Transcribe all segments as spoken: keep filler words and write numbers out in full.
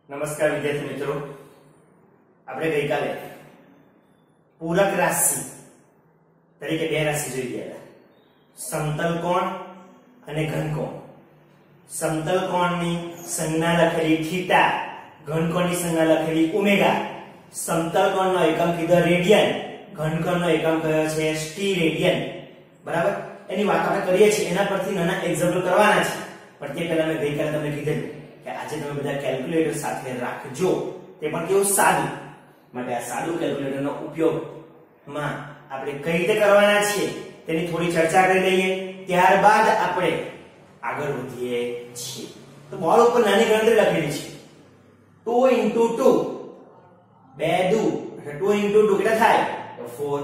નમસ્કાર વિદ્યાર્થી મિત્રો, આપણે ગઈકાલે પૂરક રાશિ તરીકે બે રાશિ જોઈ ગયા હતા, સમતલ કોણ અને ઘનકોણ. સમતલ કોણની સંજ્ઞા લખેલી થીટા, ઘનકોણની સંજ્ઞા લખેલી ઓમેગા. સમતલ કોણનો એકમ કીધો રેડિયન, ઘનકોણનો એકમ કયો છે સ્ટીરેડિયન. બરાબર, એની વાત આપણે કરીએ છીએ, એના પરથી નાના એક્ઝામ્પલ કરવાના છે. પણ તે પહેલા મેં ગઈકાલે તમને કીધેલું કે આજે તમે બધા કેલ્ક્યુલેટર સાથે રાખજો, તે પણ કેવું સાદું. માટે આ સાદું કેલ્ક્યુલેટરનો ઉપયોગમાં આપણે કઈ રીતે કરવાના છે તેની થોડી ચર્ચા કરી લઈએ, ત્યારબાદ આપણે આગળ વધીએ છીએ. તો બોર્ડ ઉપર નાની ગણતરી લખેલી છે, ટુ into ટુ, બે દુ એટલે ટુ into ટુ કેટલા થાય તો ચાર.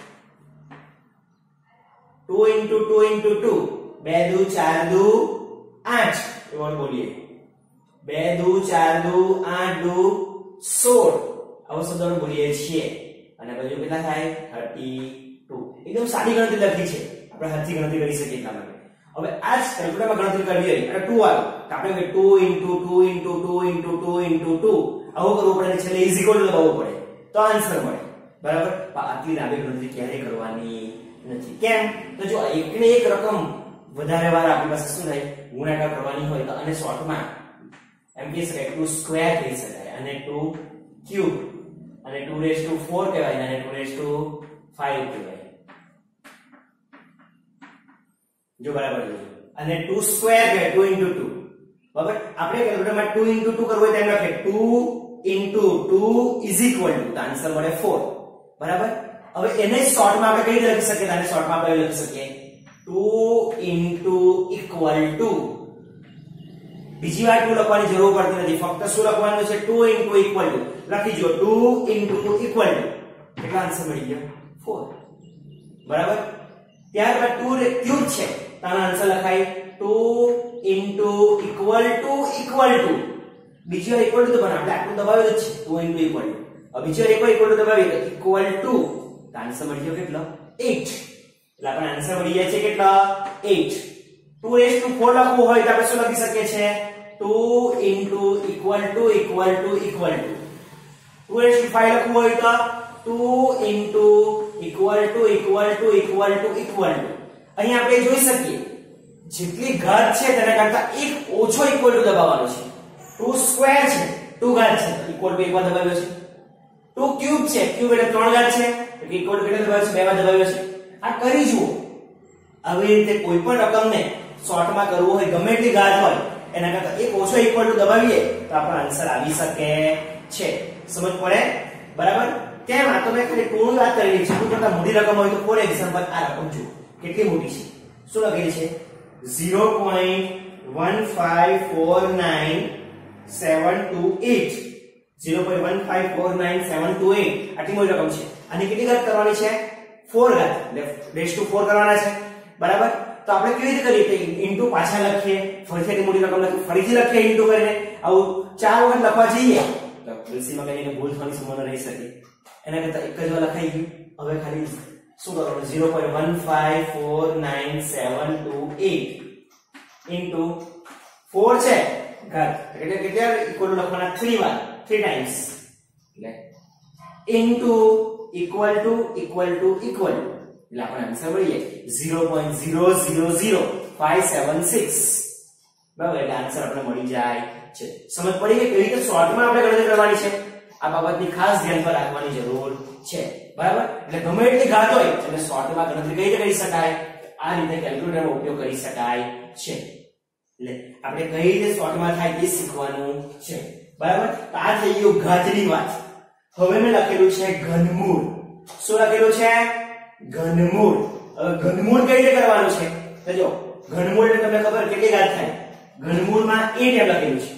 Two into two into two, બે દુ ચાર દુ આઠ, એવું બોલીએ. બે દુ ચાર દુ આઠ દુ સોળ, આવો શબ્દોને બોલીએ છીએ. અને બાજુ કેટલા થાય બત્રીસ. એકદમ સાદી ગણતરી લખી છે, આપણે હાથથી ગણતરી કરી શકીએ એટલા માટે. હવે આ જ કેલ્ક્યુલેટરમાં ગણતરી કરવી હોય એટલે ટુ આવે તો આપણે two into two into two into two into two આવું કરવું પડે, છેલ્લે ઇઝ ઇક્વલ ટુ લગાવવું પડે તો આન્સર મળે. બરાબર, પણ આટલી લાંબી ગણતરી ક્યારે કરવાની નથી. કેમ તો જો એકને એક રકમ વધારે વાર આપણી પાસે શું થાય ગુણાકાર કરવાની હોય તો અને શોર્ટમાં એમ કહી શકાય ટુ સ્ક્વેર કહી શકાય, અને ટુ ક્યુબ, અને ટુ રેઝ ટુ ફોર કહેવાય, અને ટુ રેઝ ટુ ફાઈવ કહેવાય. જો બરાબર જોજો, અને ટુ સ્ક્વેર કહેવાય ટુ into ટુ. બરાબર, આપણે કેલ્ક્યુલેટરમાં ટુ into ટુ કરવું હોય તો એમ લખે ટુ into ટુ is equal to, તો આન્સર મળે ચાર. બરાબર, હવે એને શોર્ટમાં આપણે કઈ રીતે લખી શકીએ, આને શોર્ટમાં આપણે લખી શકીએ ટુ into equal to. બીજી વાર ટુ લખવાની જરૂર પડતી નથી, ફક્ત શું લખવાનું છે ટુ into equal to લખી જો, ટુ into equal to કેટલા આન્સર મળી ગયો ચાર. બરાબર, ત્યારબાદ ટુ ક્યુબ છે તો આનો આન્સર લખાય two into equal to equal to. બીજી વાર equal to તો પણ આપણે આટલું દબાવેલું જ છે ટુ into equal to. હવે બીજી વાર એકવાર equal to દબાવીએ તો equal to, તો આન્સર મળી ગયો કેટલો આઠ. એટલે આપણને આન્સર મળી જાય છે કેટલો આઠ. ટુ રેઝ ટુ ફોર લખવું હોય તો આપણે શું લખી શકીએ છીએ two into equal to equal to equal to. Two raise to five લખવું હોય તો two into equal to equal to equal to equal to. અહીં આપણે જોઈ શકીએ જેટલી ઘાત છે તેના કરતા એક ઓછો equal to દબાવવાનો છે. ટુ સ્ક્વેર છે, ટુ ઘાત છે તો equal to એક વાર દબાવ્યો છે. ટુ ક્યુબ છે, ક્યુબ એટલે ત્રણ ઘાત છે તો equal to કેટલા દબાવ્યો છે, બે વાર દબાવ્યો છે. આ કરી જુઓ. આવી રીતે કોઈ પણ રકમને શોર્ટમાં કરવું હોય, ગમે એટલી ઘાત હોય એના કરતા એક ઓછો ઇક્વલ ટુ દબાવીએ તો આપણો આન્સર આવી શકે છે. સમજ પડે? બરાબર, કેમ આ તો મેં ખાલી ટુ ની વાત કરેલી છે. ટુ કરતા મોટી રકમ હોય તો ફોર એક્ઝામ્પલ આ રકમ જુઓ કેટલી મોટી છે. શું લખેલી છે zero point one five four nine seven two eight. Zero point one five four nine seven two eight આટલી મોટી રકમ છે. આની કેટલી ઘાત કરવાની છે ચાર ઘાત, એટલે રેઝ ટુ ચાર કરવાના છે. બરાબર, તો આપણે કેવી રીતે કરીએ કે ઇન્ટુ પાછા લખીએ, ફરીથી મોટી રકમ લખીએ, ફરીથી લખીએ ઇન્ટુ કરીને. આવું ચાર વખત લખવા જઈએ તો એલસીમાં કઈને ભૂલ થવાની સંભાવના રહી શકે. એના કરતા એક જ વાર લખાઈ ગયું. હવે ખાલી શું કરવાનું zero point one five four nine seven two eight into ચાર છે ઘાત એટલે કેટલા ઇક્વલ લખવાના ત્રણ વાર, ત્રણ ટાઈમ્સ, એટલે into equal to equal to equal to, એટલે આપણને આન્સર મળી જાય zero point zero zero zero five seven six. બરાબર, એટલે આન્સર આપણે મળી જાય છે. સમજ પડી કે કેવી રીતે શોર્ટમાં આપણે ગણતરી કરવાની છે. આ બાબતની ખાસ ધ્યાન પર રાખવાની જરૂર છે. બરાબર, એટલે ગમે એટલી ઘાત હોય એટલે શોર્ટમાં ગણતરી કઈ રીતે કરી શકાય, આ રીતે કેલ્ક્યુલેટરનો ઉપયોગ કરી શકાય છે. એટલે આપણે કઈ રીતે શોર્ટમાં થાય તે શીખવાનું છે. બરાબર, તો આ થઈ ગયું ઘાતની વાત. હવે મેં લખેલું છે ઘનમૂળ. શું લખેલું છે ઘનમૂળ. હવે ઘનમૂળ કઈ રીતે કરવાનું છે તો જો, ઘનમૂળ એટલે તમને ખબર કેટલી ઘાત થાય, ઘનમૂળમાં આઠ એમ લખેલું છે.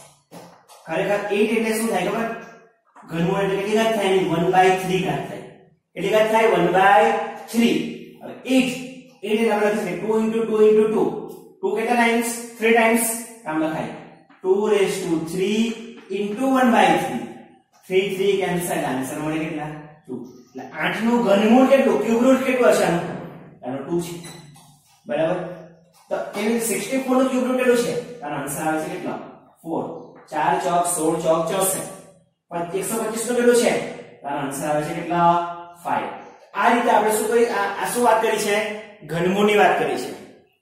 ખરેખર આઠ એટલે શું થાય ખબર, ઘનમૂળ એટલે કેટલી ઘાત થાય વન બાય થ્રી ઘાત થાય. કેટલી ઘાત થાય વન બાય થ્રી. હવે આઠ આઠ એટલે આપણે લખીએ two into two into two. Two કેટલા ટાઈમ્સ થ્રી ટાઈમ્સ આમ લખાય two raise to three into one by three. Three three cancel, answer મળે કેટલા ટુ. એટલે આઠ નું ઘનમૂળ કેટલું, ક્યુબ રૂટ કેટલું હશે આનું, આનો ટુ છે. બરાબર, તો એની સિક્સટી ફોર નું ક્યુબ રૂટ કેટલું છે, આનો આન્સર આવે છે કેટલો ચાર. ચાર ચોક સોળ ચોક ચોસઠ પણ એકસો પચીસ નો કેટલો છે તારો આન્સર આવે છે કેટલા પાંચ આ રીતે આપણે શું કરી આ શું વાત કરી છે ઘનમૂળની વાત કરી છે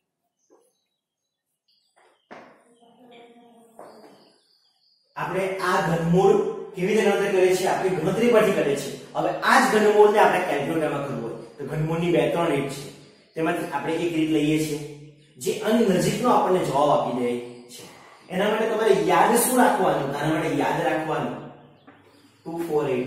આપણે આ ઘનમૂળ કેવી રીતે ગણતરી કરીએ છીએ આપણે ગણતરી પરથી કરીએ છીએ હવે આ જ ઘનમૂળને આપણે કેલ્ક્યુલેટરમાં કરવું હોય તો ઘનમૂળની બે ત્રણ રીત છે તેમાંથી આપણે એક રીત લઈએ છીએ જે અન નજીકનો આપણને જવાબ આપી દે છે એના માટે તમારે યાદ શું રાખવાનું આના માટે યાદ રાખવાનું two four eight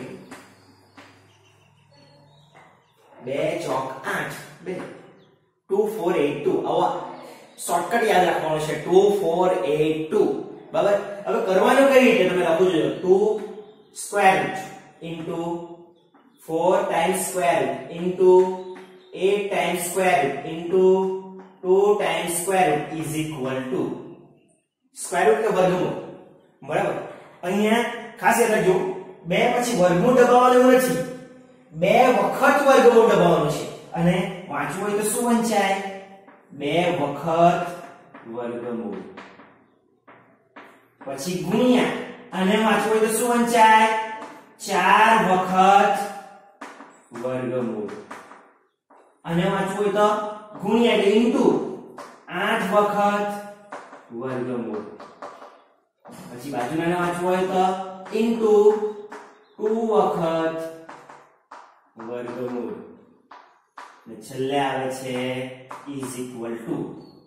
બે ચોક આઠ બે two four eight two આવા શોર્ટકટ યાદ રાખવાનો છે two four eight two બરાબર હવે કરવાનું કઈ રીતે તમે લખો જો two square root into four times square root into eight times square root into two times square root is equal to square root કે વર્ગમૂળ બરાબર અહીંયા ખાસ યાદ રાખજો બે પછી વર્ગમૂળ દબાવવાનું નથી બે વખત વર્ગમૂળ દબાવવાનું છે અને વાંચવું હોય તો શું વંચાય બે વખત વર્ગમૂળ પછી ગુણ્યા અને વાંચવું હોય તો શું વંચાય ચાર વખત વર્ગમૂળ અને વાંચવું હોય તો ગુણ્યા એટલે ઇન્ટુ આઠ વખત વર્ગમૂળ પછી બાજુના વાંચવું હોય તો ઇન્ટુ two વખત વર્ગમૂળ ને છેલ્લે આવે છે is equal to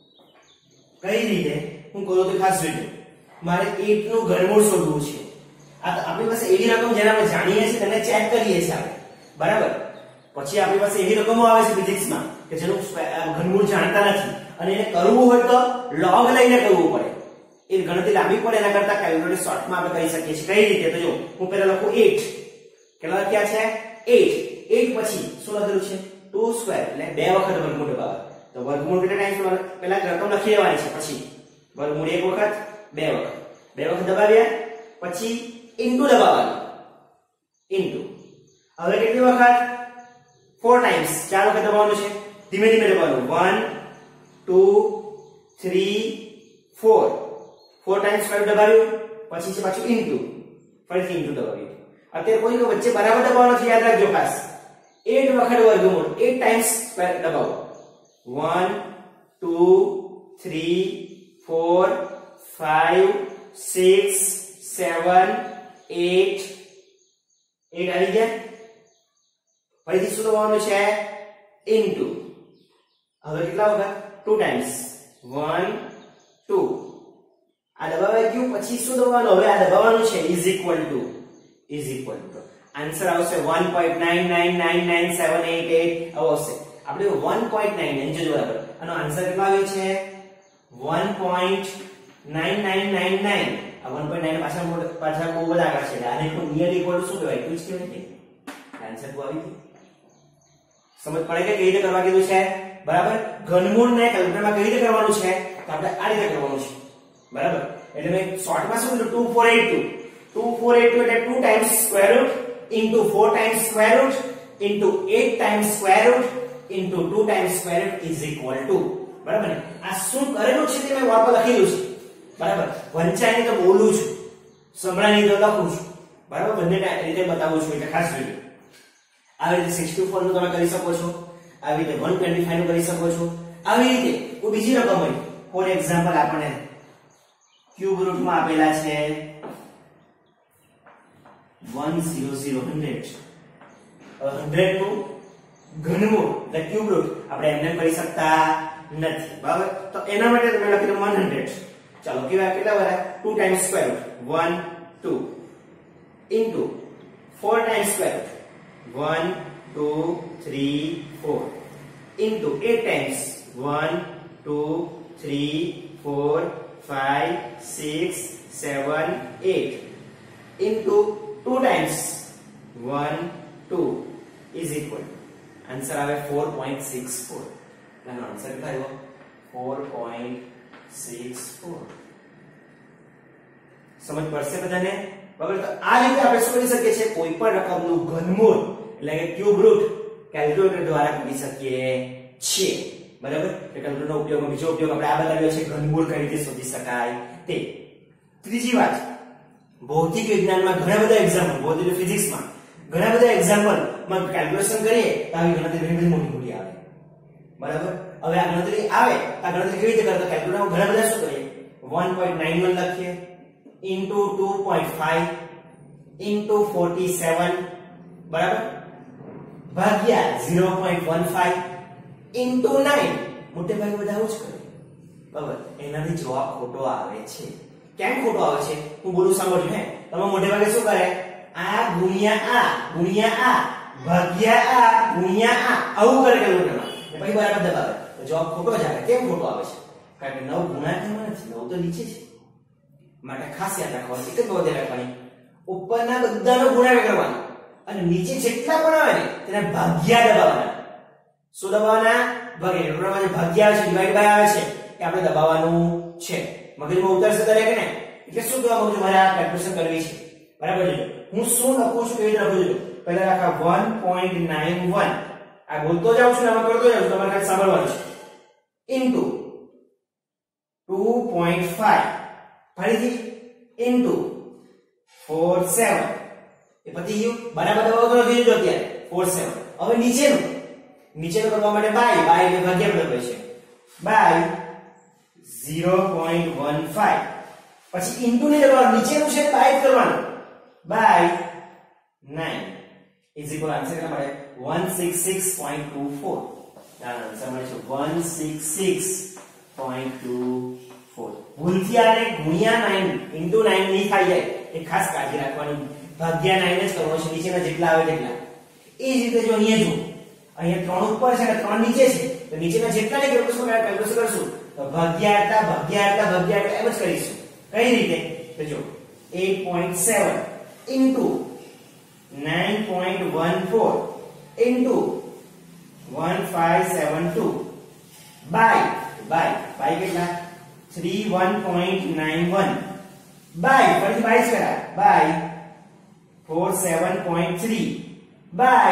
કઈ રીતે હું કરું તો ખાસ જોજો મારે eight નું ઘનમૂળ શોધવું છે આ આપણી પાસે એવી રકમ જેને આપણે જાણીએ છીએ તેને ચેક કરીએ છીએ આપણે બરાબર પછી આપણી પાસે એવી રકમો આવે છે ફિઝિક્સમાં કે જેનું ઘનમૂળ જાણતા નથી અને એને કરવું હોય તો log લઈને કરવું પડે એ ગણતરી લાંબી પડે એના કરતા કેલ્ક્યુલેટર શોર્ટમાં આપણે કરી શકીએ છીએ કઈ રીતે તો જો હું પહેલા લખું eight કેટલા લખ્યા છે eight eight પછી શું લખેલું છે two સ્ક્વેર એટલે બે વખત વર્ગમૂળ દબાવે તો વર્ગમૂળ કેટલા ટાઈમ્સ પહેલા રકમ લખી લેવાની છે પછી વર્ગમૂળ એક વખત બે વખત બે વખત દબાવ્યા પછી ઇન્ટુ દબાવવાનું ઇન્ટુ હવે કેટલી વખત four ટાઈમ્સ ચાર વખત દબાવવાનું છે ધીમે ધીમે દબાવવાનું one two three four four times square દબાવ્યું પછી છે પાછું ઇન્ટુ ફરીથી ઇન્ટુ દબાવ્યું અત્યારે કોઈ વચ્ચે બરાબર દબાવવાનો છે યાદ રાખજો ખાસ eight વખત વર્ગમૂળ eight ટાઈમ્સ સ્ક્વેર દબાવો one two three four five six seven eight eight આવી ગયા ફરીથી શું દબાવવાનું છે ઇન્ટુ હવે કેટલા વખત two ટાઈમ્સ one two આ દબાવાઈ ગયું પછી શું દબાવવાનું હવે આ દબાવવાનું છે is equal to is equal to answer આવશે one point nine nine nine nine seven eight eight આવો આવશે આપણે one point nine nine જોજો બરાબર આનો આન્સર કેટલો આવ્યો છે one point nine nine nine nine આ one point nine પાછળ પાછળ બહુ બધા આંકડા છે આને તો નિયર ઇક્વલ શું કહેવાય એટલું જ કહેવાય આન્સર તો આવી ગયો સમજ પડે કે કઈ રીતે કરવા કીધું છે બરાબર ઘનમૂળ ને કેલ્ક્યુલેટરમાં કઈ રીતે કરવાનું છે તો આપણે આ રીતે કરવાનું છે બરાબર એટલે મેં શોર્ટમાં શું કીધું two four eight two two four eight two એટલે two times square root into four times square root into eight times square root into two times square root is equal to બરાબર ને આ શું કરેલું છે તે મેં વોર્ડ પર લખેલું છે બરાબર વંચાઈને તો બોલું છું સંભળાઈને તો લખું છું બરાબર બંને રીતે બતાવું છું એટલે ખાસ જોજો આવી રીતે sixty-four નું તમે કરી શકો છો આવી રીતે one twenty-five નું કરી શકો છો આવી રીતે કોઈ બીજી રકમ હોય ફોર એક્ઝામ્પલ આપણે ક્યુબ રૂટ માં આપેલા છે one hundred hundred hundred નું ઘનમૂળ એટલે ક્યુબ રૂટ આપણે એમને કરી શકતા નથી બરાબર તો એના માટે તમે લખી દો one hundred ચાલો કેવા કેટલા વરા two times square root one two into four times square root one two three four into eight times one two three four five six seven eight into two times one two is equal to answer આવે four point six four એનો answer કેટલો આવ્યો four point six four સમજ પડશે બધાને બરાબર તો આ રીતે આપણે શું કરી શકીએ છીએ કોઈ પણ રકમનું ઘનમૂળ એટલે કે ક્યુબ રૂટ કેલ્ક્યુલેટર દ્વારા કરી શકીએ છીએ બરાબર કેલ્ક્યુલેટરનો ઉપયોગ બીજો ઉપયોગ આપણે આ બતાવ્યો છે ઘનમૂળ કઈ રીતે શોધી શકાય તે ત્રીજી વાત ભૌતિક વિજ્ઞાનમાં ઘણા બધા એક્ઝામ્પલ, ભૌતિક ફિઝિક્સમાં ઘણા બધા એક્ઝામ્પલ માં કેલ્ક્યુલેશન કરીએ તો આવી ગણતરી ઘણી બધી મોટી મોટી આવે, બરાબર. હવે આ ગણતરી આવે, આ ગણતરી કેવી રીતે કરતા? કેલ્ક્યુલેટરમાં ઘણા બધા શું કરીએ, one point nine one લખીએ into two point five into forty-seven, બરાબર, ભાગ્યા zero point one five into nine, મોટે ભાગે બધા આવું જ કરે, બરાબર. એનાથી જવાબ ખોટો આવે છે. કેમ ખોટો આવે છે હું બોલું સાંભળજો. હે, તમે મોટે ભાગે શું કરે, આ ગુણ્યા આ ગુણ્યા આ ભાગ્યા આ ગુણ્યા આ આવું કરે કેલ્ક્યુલેટરમાં, પછી બરાબર દબાવે તો જવાબ ખોટો જ આવે. કેમ ખોટો આવે છે? કારણ કે નવ ગુણાકારમાં નથી, નવ તો નીચે છે. માટે ખાસ યાદ રાખવાનું, એક જ બાબત રાખવાની, ઉપરના બધાનો ગુણાકાર કરવાનો અને નીચે જેટલા પણ આવે ને તેના ભાગ્યા દબાવવાના. શું દબાવવાના? ભાગ્યા. જે ભાગ્યા આવે છે, ડિવાઈડ બાય આવે છે, એ આપણે દબાવવાનું છે. મગજમાં ઉતરશે દરેક ને. એટલે શું કહેવા માંગુ છું, મારે આ કેલ્ક્યુલેશન કરવી છે, બરાબર છે. હું શું લખું છું, કેવી રીતે લખું છું? પહેલા રાખા one point nine one, આ બોલતો જાઉં છું, આમાં કરતો જાઉં છું, તમારે ખાલી સાંભળવાનું છે, ઇન્ટુ two point five, ફરીથી ઇન્ટુ forty-seven, એ પતી ગયું. બરાબર દબાવો તો નથી જો અત્યારે forty-seven. હવે નીચેનું નીચેનું કરવા માટે બાય બાય એટલે ભાગ્યા બરાબર છે, by zero point one five, પછી ઇન્ટુ ને દબાવવાનું, નીચેનું છે બાય કરવાનું, by nine is equal answer કેટલા મળે? one sixty-six point two four. Answer મળે છે one sixty-six point two four. ભૂલથી આને ગુણ્યા nine into nine નહીં થાય જાય, એ ખાસ કાળજી રાખવાની. ભાગ્યા nine જ કરવાનો છે, નીચેના જેટલા આવે તેટલા. એ જ રીતે જો અહીંયા જો, અહીંયા ત્રણ ઉપર છે અને ત્રણ નીચે છે, તો નીચેના જેટલાને કેલ્ક્યુલેશન કેલ્ક્યુલેશન કરશું તો ભાગ્યા આટલા ભાગ્યા આટલા ભાગ્યા આટલા એમ જ કરીશું. કઈ રીતે? તો જો eight point seven into nine point one four into one five seven two by by by કેટલા? thirty-one point nine one by ફરીથી બાય કરા by forty-seven point three by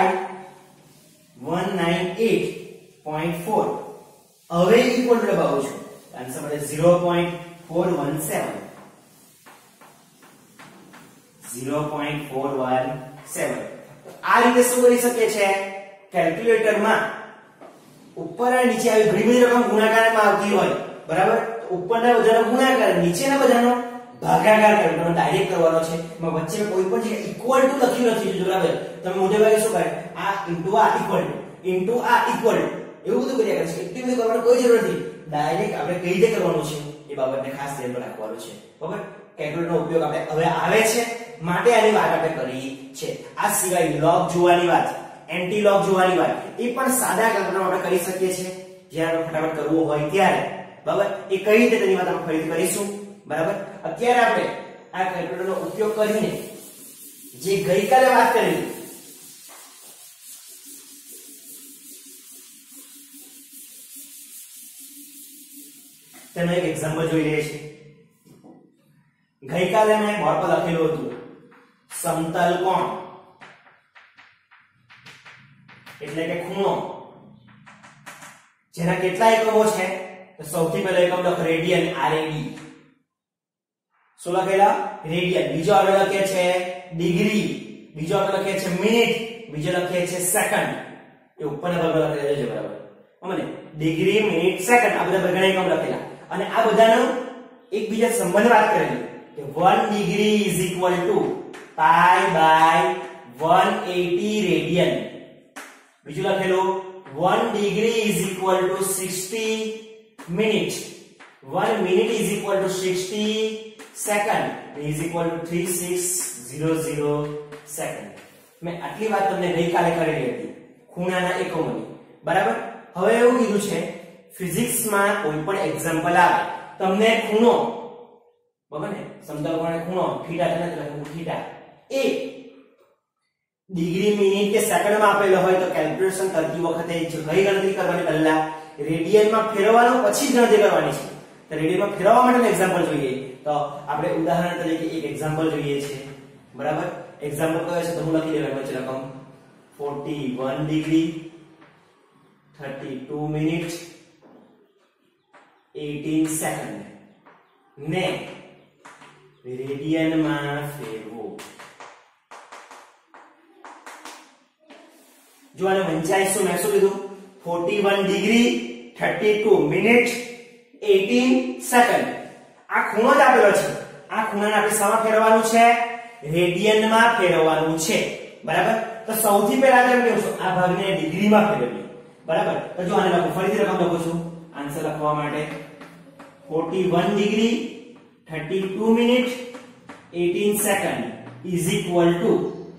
one ninety-eight point four. હવે equal to દબાવું છું, answer મળે zero point four one seven. zero point four one seven. આ રીતે શું કરી શકીએ છે? કેલ્ક્યુલેટરમાં ઉપર અને નીચે આવી ઘણી બધી રકમ ગુણાકારમાં આવતી હોય, બરાબર, તો ઉપરના બધાનો ગુણાકાર, નીચેના બધાનો ભાગાકાર કરવાનો, ડાયરેક્ટ કરવાનો છે. એમાં વચ્ચે કોઈ પણ જગ્યાએ ઇક્વલ ટુ લખ્યું નથી, બરાબર. તમે મોટે ભાગે શું કરે, આ ઇન્ટુ આ ઇક્વલ ટુ ઇન્ટુ આ ઇક્વલ ટુ એવું બધું કર્યા કરે છે. એટલું બધું કરવાની કોઈ જરૂર નથી. ડાયરેક્ટ આપણે કઈ રીતે કરવાનું છે એ બાબતને ખાસ ધ્યાનમાં રાખવાનું છે, બરાબર. કેલ્ક્યુલેટરનો ઉપયોગ આપણે હવે આવે છે માટે આની વાત આપણે કરી છે. આ સિવાય લોગ જોવાની વાત, એન્ટી લોગ જોવાની વાત, એ પણ સાદા કેલ્ક્યુલેટરમાં આપણે કરી શકીએ છીએ જ્યારે ફટાફટ કરવું હોય ત્યારે, બરાબર. એ કઈ રીતે તેની વાત આપણે ફરીથી કરીશું, બરાબર. અત્યારે આપણે આ કેલ્ક્યુલેટરનો ઉપયોગ કરીને જે ગઈકાલે વાત કરી તેનો એક એક્ઝામ્પલ જોઈ લઈએ છીએ. ગઈકાલે મેં બોર્ડ પર લખેલું હતું સમતલ કોણ એટલે કે ખૂણો, જેના કેટલા એકમો છે? તો સૌથી પહેલો એકમ લખો રેડિયન, આરએડી. શું લખેલા? રેડિયન. બીજો આપણે લખીએ છે ડિગ્રી, બીજો આપણે લખીએ છે મિનિટ, બીજો લખીએ છે સેકન્ડ. એ ઉપરના ભાગમાં લખી દેજો, બરાબર. અમને ડિગ્રી, મિનિટ, સેકન્ડ આ બધા ઘણા એકમ લખેલા અને આ બધાનો એકબીજા સંબંધ વાત કરેલી કે one degree is equal to pi by one eighty radian. બીજું લખેલું one degree is equal to sixty minutes, one minute is equal to sixty second is equal to three six zero zero second. મેં આટલી વાત તમને ગઈકાલે કરેલી હતી ખૂણાના એકમોની, બરાબર. હવે એવું કીધું છે ફિઝિક્સમાં કોઈ પણ એક્ઝામ્પલ આવે તમને ખૂણો, બરાબર ને, સમતલ કોણે ખૂણો થીટા છે ને, એટલે થીટા એ ડિગ્રી, મિનિટ કે સેકન્ડમાં આપેલો હોય તો કેલ્ક્યુલેશન કરતી વખતે કઈ ગણતરી કરવાની? પહેલા રેડિયનમાં ફેરવવાનો, પછી જ ગણતરી કરવાની છે. તો રેડિયનમાં ફેરવવા માટેનું એક્ઝામ્પલ જોઈએ તો આપણે ઉદાહરણ તરીકે એક એક્ઝામ્પલ જોઈએ છે, બરાબર. એક્ઝામ્પલ કયો છે તો હું લખી દેવાનો છે રકમ forty-one degree, thirty-two minute, eighteen second ને રેડિયનમાં ફેરવો. જો આને વંચાય શું મેં શું લીધું forty-one degree thirty-two minute eighteen second. આ ખૂણો જ આપેલો છે. આ ખૂણાને આપણે શામાં ફેરવવાનું છે? રેડિયનમાં ફેરવવાનું છે. બરાબર. તો સૌથી પહેલા આપણે કેવું છું આ ભાગને ડિગ્રીમાં ફેરવીએ. બરાબર. તો જો આને લખો ફરીથી રકમ લખું છું આન્સર લખવા માટે forty-one degree thirty-two minute eighteen second is equal to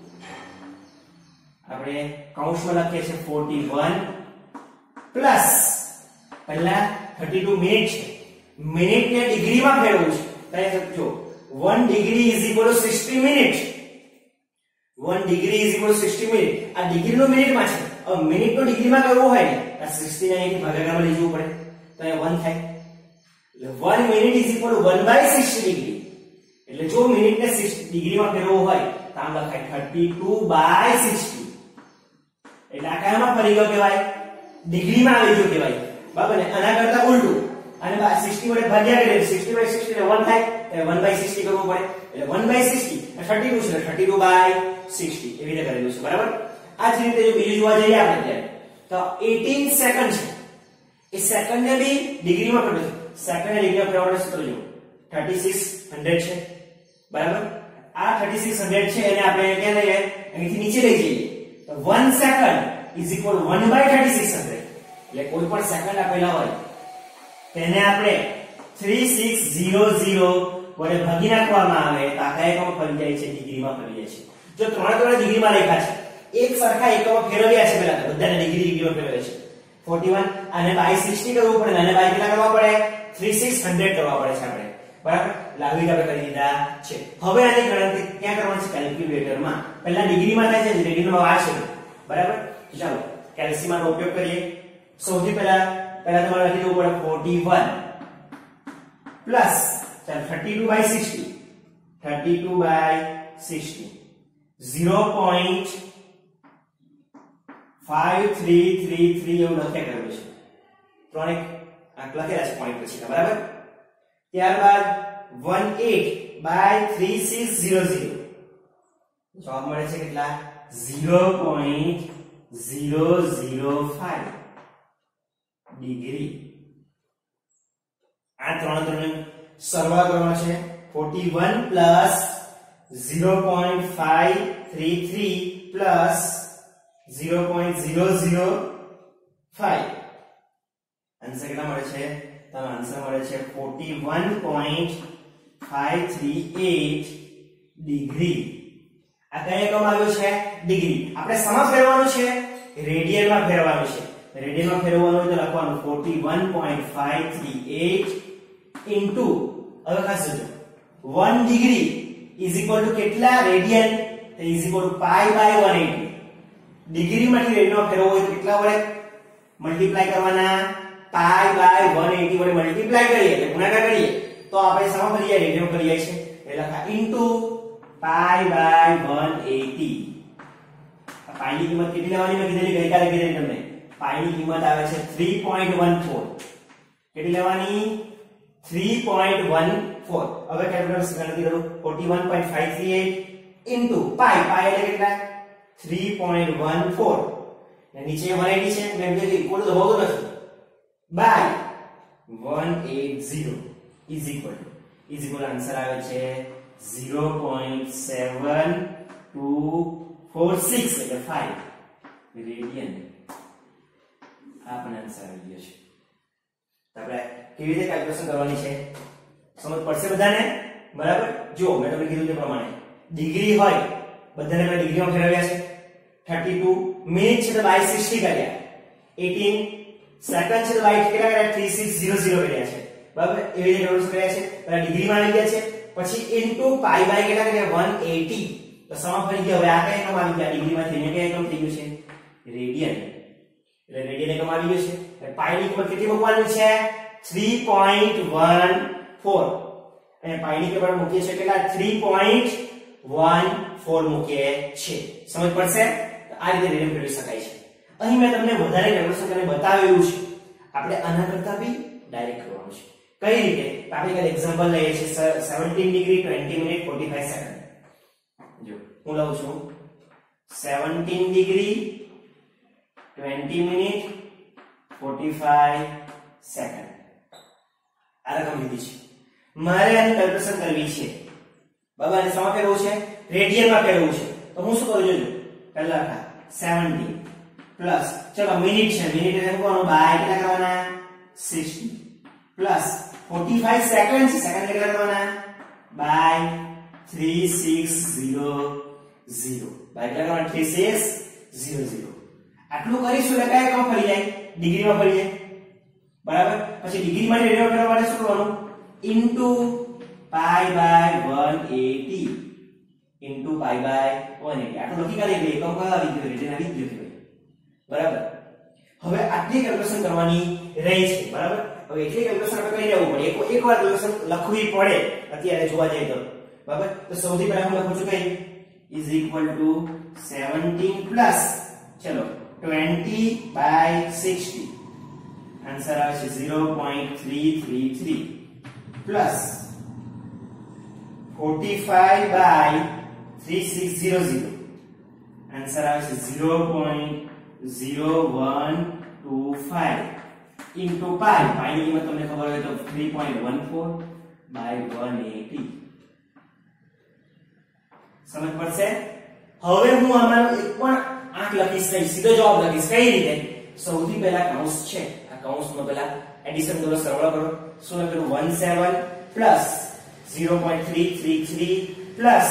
આપણે કૌંસમાં લખીએ છીએ forty-one પ્લસ પહેલા thirty-two મિનિટ છે. મિનિટને ડિગ્રીમાં ફેરવવું છે. તો સમજો one degree is equal to sixty minute. one degree is equal to sixty minute. આ ડિગ્રીનો મિનિટમાં છે. હવે મિનિટનો ડિગ્રીમાં કરવું હોય ને આ sixty ને અહીંથી ભાગાકારમાં લઈ જવું પડે. તો એ one થાય. એટલે one minute is equal to one by sixty degree. એટલે જો મિનિટને sixty ડિગ્રીમાં ફેરવવું હોય તો આમ લખાય thirty-two by sixty. એટલે આ કયામાં ફરી ગયો કહેવાય? ડિગ્રીમાં આવી ગયો કહેવાય. બરાબર ને? આના કરતા ઉલટું. અને sixty વડે ભાગ્યા કરીએ sixty by sixty એટલે one થાય. એટલે one by sixty કરવું પડે. એટલે one by sixty thirty-two છે thirty-two by sixty એવી રીતે કરેલું છે. બરાબર. આ જ રીતે જો બીજું જોવા જઈએ આપણે ત્યારે તો eighteen સેકન્ડ છે. એ સેકન્ડને બી ડિગ્રીમાં ફેરવો. સેકન્ડને ડિગ્રીમાં ફેરવવાનો સૂત્ર જો thirty-six hundred છે. બરાબર. આ thirty-six hundred છે એને આપણે ક્યાં લઈએ? અહીંથી નીચે લઈ જઈએ. તો one second is equal one by thirty-six hundred. એટલે કોઈ પણ સેકન્ડ આપેલા હોય તેને આપણે thirty-six hundred વડે ભાગી નાખવામાં આવે તો આખા એકમ ફરી જાય છે ડિગ્રીમાં ફરી જાય છે. જો ત્રણે ત્રણ ડિગ્રીમાં લખ્યા છે એક સરખા એકમો ફેરવ્યા છે પહેલા તો બધાને ડિગ્રી ડિગ્રીમાં ફેરવ્યા છે. forty-one આને by sixty કરવું પડે અને by કેટલા કરવા પડે? thirty-six hundred કરવા પડે છે આપણે. બરાબર. લાવી આપણે કરી દીધા છે. હવે આની ગણતરી ક્યાં કરવાની છે? કેલ્ક્યુલેટરમાં. પહેલા ડિગ્રીમાં થાય છે રેડિયનમાં વાર છે. બરાબર. ચાલો કેલ્સીમાં નો ઉપયોગ કરીએ. સૌથી પહેલા પહેલા તમારે લખી દેવું પડે forty-one પ્લસ ચાલ thirty-two by sixty thirty-two by sixty zero point five three three three એવું લખ્યા કરેલું છે. ત્રણેક આંક લખેલા છે પોઈન્ટ પછી. બરાબર. ત્યારબાદ eighteen by thirty-six hundred જવાબ મળે છે કેટલા? zero point zero zero five degree. આ ત્રણ ત્રણ સરવાળો કરવાનો છે. forty-one plus zero point five three three plus zero point zero zero five answer કેટલા મળે છે? તો આન્સર મળે છે forty-one point five three eight degree. આ કયા એકમ આવ્યો છે? ડિગ્રી. આપણે શામાં ફેરવવાનું છે? રેડિયનમાં ફેરવવાનું છે. રેડિયનમાં ફેરવવાનું હોય તો લખવાનું forty-one point five three eight into હવે ખાસ જોજો one degree is equal to કેટલા રેડિયન? તો is equal to pi by one eighty. ડિગ્રીમાંથી રેડિયનમાં ફેરવવું હોય તો કેટલા વડે મલ્ટીપ્લાય કરવાના? pi by one eighty વડે મલ્ટીપ્લાય કરીએ એટલે ગુણાકાર કરીએ તો આપણે શામાં ફરી જાય? રેડિયનમાં ફરી જાય છે. એટલે લખા into pi by one eighty. આ pi ની કિંમત કેટલી લેવાની મેં કીધેલી ગઈકાલે કીધેલી તમને. pi ની કિંમત આવે છે three point one four. કેટલી લેવાની? three point one four. હવે કેલ્ક્યુલેટર ગણતરી કરું forty-one point five three eight into pi pi એટલે કેટલા? three point one four. ને નીચે one eighty છે મેં કીધું ઇક્વલ તો હોવું નથી. by one eighty is equal to is equal answer આવે છે zero point seven two four six એટલે five રેડિયન. આ પણ આન્સર આવી ગયો છે. આપણે કેવી રીતે કેલ્ક્યુલેશન કરવાની છે સમજ પડશે બધાને? બરાબર. જો મેં તમને કીધું તે પ્રમાણે ડિગ્રી હોય બધાને આપણે ડિગ્રીમાં ફેરવ્યા છે. thirty-two મિનિટ છે તો by sixty કર્યા. eighteen સેકન્ડ છે તો by કેટલા કર્યા? thirty-six hundred કર્યા છે. બરાબર. એવી રીતે કેલ્ક્યુલેશન કર્યા છે. પહેલા ડિગ્રીમાં આવી ગયા છે પછી into pi by કેટલા કર્યા? one eighty. તો સમ ફરી ગયા. હવે આ કયા એકમ આવી ગયા? ડિગ્રીમાંથી અહીંયા કયા એકમ થઈ ગયું છે? રેડિયન. એટલે રેડિયન એકમ આવી ગયું છે. એટલે પાઈ ની કિંમત કેટલી મૂકવાની છે? three point one four. અને પાઈ ની કિંમત મૂકીએ છે કેટલા? three point one four મૂકીએ છે. સમજ પડશે? તો આ રીતે રેડિયન મેળવી શકાય છે. અહીં મેં તમને વધારે કેલ્ક્યુલેશન કરીને બતાવેલું છે. આપણે આના કરતા બી ડાયરેક્ટ કરવાનું છે. કઈ રીતે? આપણે એક એક્ઝામ્પલ લઈએ છીએ સત્તર ડિગ્રી વીસ મિનિટ ચાલીસ સેકન્ડ. જો હું લઉં છું સત્તર ડિગ્રી વીસ મિનિટ ચાલીસ સેકન્ડ. આ રકમ લીધી છે. મારે આની કેલ્ક્યુલેશન કરવી છે. બાબા ને શેમાં ફેરવવું છે? રેડિયનમાં ફેરવવું છે. તો હું શું કરું જોજો. પહેલા લખા સત્તર પ્લસ ચલો મિનિટ છે, મિનિટ એટલે કોનો બાય કેટલા કરવાના સાઠ પ્લસ ચાલીસ સેકન્ડ છે, સેકન્ડ કેટલા કરવાના બાય ત્રણ હજાર સાતસો બાય કેટલા કરવાના ત્રણ હજાર સાતસો. આટલું કરીશું એટલે કયા કામ ફરી જાય? ડિગ્રીમાં ફરી જાય. બરાબર. પછી ડિગ્રી માટે રેડિયન કરવા માટે શું કરવાનું? ઇન્ટુ પાઈ બાય એકસો એંસી ઇન્ટુ પાઈ બાય એકસો એંસી. આટલું લખી કાઢી એટલે એકમ કયા આવી ગયો? રેડિયન આવી ગયો. બરાબર. હવે આટલી કેલ્ક્યુલેશન કરવાની રહી છે. બરાબર. હવે એટલી કેલ્ક્યુલેશન આપણે કરી લેવું પડે. એક એકવાર કેલ્ક્યુલેશન લખવી પડે અત્યારે જોવા જઈએ તો. બરાબર. તો સૌથી પહેલા હું લખું છું કઈ ઇઝ ઇક્વલ ટુ સત્તર પ્લસ ચલો વીસ બાય સાઠ. આન્સર આવે છે zero point three three three plus ચાલીસ બાય ત્રણ હજાર સાતસો. આન્સર આવે છે zero point zero one two five into pi. Pi ની કિંમત તમને ખબર હોય તો three point one four by એકસો એંસી. સમજ પડશે? હવે હું આમાં એક પણ આંક લખીશ નહીં, સીધો જવાબ લખીશ. કઈ રીતે? સૌથી પહેલા કૌંસ છે, આ કૌંસમાં પહેલા એડિશન કરો, સરવાળો કરો. શું લખેલું? સત્તર plus zero point three three three plus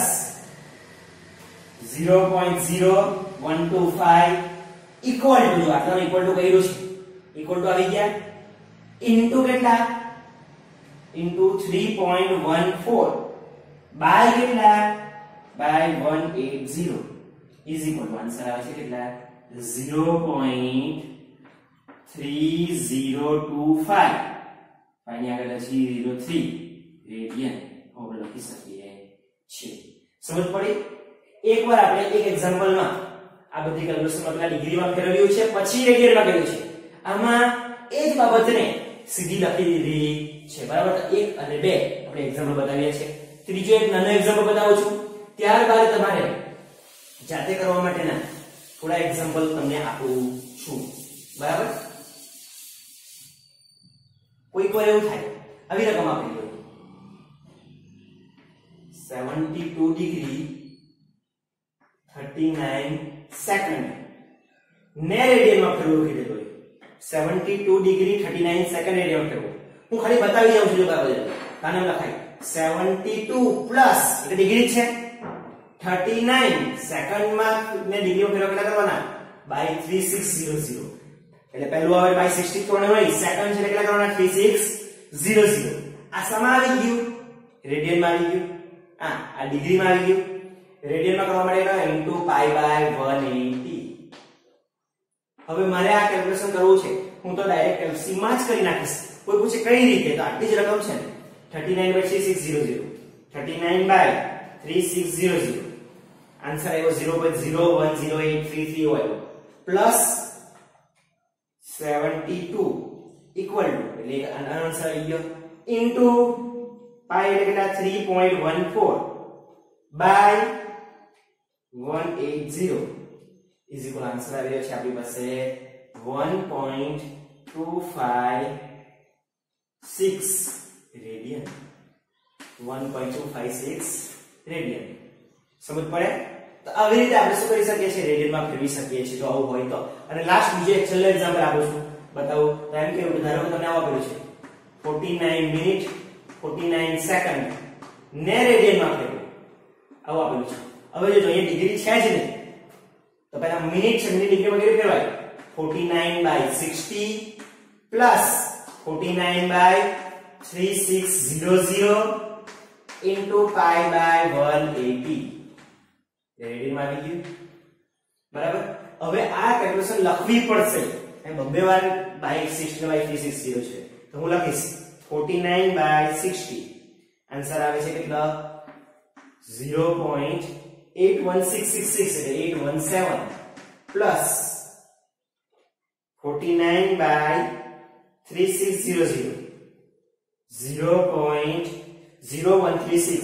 zero point zero one two five equal to, જો આટલાનો ઇક્વલ ટુ કર્યું છે, ઇક્વલ ટુ આવી ગયા ઇન્ટુ કેટલા? Into three point one four by કેટલા? બાય એકસો એંસી ઇઝ ઇક્વલ ટુ આન્સર આવે છે કેટલા? Zero point three zero two five. Pi આગળ લખી ઝીરો થ્રી રેડિયન હવે લખી શકીએ છીએ. સમજ પડી? એકવાર આપણે એક એક્ઝામ્પલમાં આ બધી કેલ્ક્યુલેશન આપણે ડિગ્રીમાં ફેરવ્યું છે, પછી રેડિયનમાં કર્યું છે. આમાં એ જ બાબતને સીધી લખી દીધી છે. બરાબર. એક અને બે આપણે એક્ઝામ્પલ બતાવીએ છીએ. ત્રીજો એક નાનો એક્ઝામ્પલ બતાવું છું. ત્યારબાદ તમારે જાતે કરવા માટેના થોડા એક્ઝામ્પલ તમને આપું છું. બરાબર. કોઈક વાર એવું થાય આવી રકમ આપી દો seventy two degree thirty nine second ને રેડિયનમાં ફેરવું કીધું હોય. Seventy two degree thirty nine second રેડિયનમાં ફેરવું. હું ખાલી બતાવી જાઉં છું. જો બરાબર કાને લખાય સેવન્ટી ટુ પ્લસ એટલે ડિગ્રી છે થર્ટી નાઇન સેકન્ડમાં ને ડિગ્રીમાં ફેરવો કેટલા કરવાના? By three six zero zero. એટલે પહેલું આવે બાય સિક્સટી ત્રણ હોય, સેકન્ડ છે કેટલા કરવાના? Three six zero zero. આ શેમાં આવી ગયું? રેડિયનમાં આવી ગયું. આ આ ડિગ્રીમાં આવી ગયું. રેડિયનમાં કરવા માટે ઇન્ટુ પાઈ બાય એકસો એંસી. હવે મારે આ કેલ્ક્યુલેશન કરવું છે, હું તો ડાયરેક્ટ એલસીએમ માં જ કરી નાખીશ. કોઈ પૂછે કઈ રીતે? તો આટલી જ રકમ છે ને thirty nine by three six zero zero. Thirty nine by three six zero zero. Answer આવ્યો zero point zero one zero eight three three આવ્યો plus seventy two equal to એટલે આન્સર આવી ગયો ઇન્ટુ પાઈ એટલે કેટલા? Three point one four by એકસો એંસી is equal answer આવ્યો છે આપણી પાસે one point two five six radian. One point two five six radian. સમજ પડે? તો આવી રીતે આપણે શું કરી શકીએ છીએ? રેડિયનમાં ફેરવી શકીએ છીએ જો આવું હોય તો. અને લાસ્ટ બીજો એક છેલ્લો એક્ઝામ્પલ આપું છું, બતાવું. તો એમ કેવું ધારો કે તમને આવું આપેલું છે forty nine minute forty nine second ને રેડિયનમાં ફેરવું આવું આપેલું છે. હવે જો અહીંયા ડિગ્રી છે જ ને તો પહેલા મિનિટ છે, મિનિટ ડિગ્રીમાં કેવી ફેરવાય? Forty nine by sixty plus forty nine by three six zero zero into pi by એકસો એંસી. રેડિયનમાં આવી ગયું. બરાબર. હવે આ કેલ્ક્યુલેશન લખવી પડશે. એ બબ્બે વાર by sixty by three six zero zero તો હું લખીશ forty nine by sixty. Answer આવે છે કેટલા? Zero point eight one six six six એટલે eight one seven plus forty nine by three six zero zero zero point zero one three six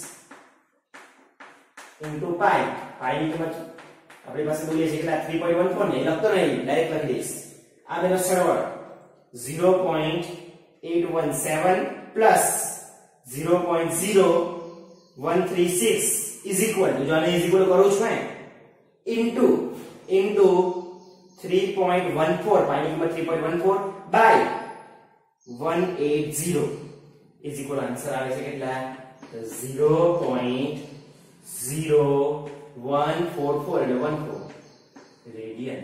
into pi pi ની કિંમત આપણી પાસે બોલીએ છીએ કેટલા three point one four ને લખતો નહીં ડાયરેક્ટ લખી દઈશ આ બેનો સરવાળો zero point eight one seven plus zero point zero one three six is equal to જો આને is equal કરું છું ને into into three point one four pi ની કિંમત three point one four by one eighty is equal answer આવે છે કેટલા zero point zero one four four એટલે one four રેડિયન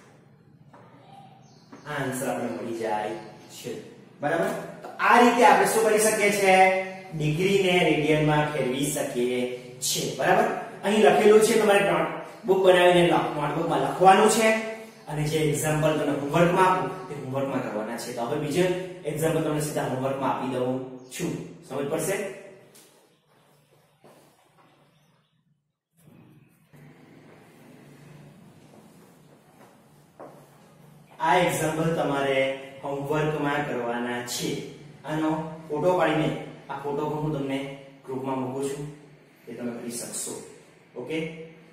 આન્સર આપણે મળી જાય છે બરાબર તો આ રીતે આપણે શું કરી શકીએ છીએ ડિગ્રી ને રેડિયન માં ફેરવી શકીએ છીએ બરાબર અહીં લખેલું છે તમારે નોટબુક બનાવીને નોટબુક માં લખવાનું છે અને જે એક્ઝામ્પલ તમને હોમવર્ક માં આપું તે હોમવર્ક માં કરવાના છે તો હવે બીજો એક્ઝામ્પલ તમને સીધા હોમવર્ક માં આપી દઉં છું સમજ પડશે આ એક્ઝામ્પલ તમારે હોમવર્ક માં કરવાના છે આનો ફોટો પાડીને આ ફોટો હું તમને ગ્રુપમાં મૂકું છું એ તમે કરી શકશો ઓકે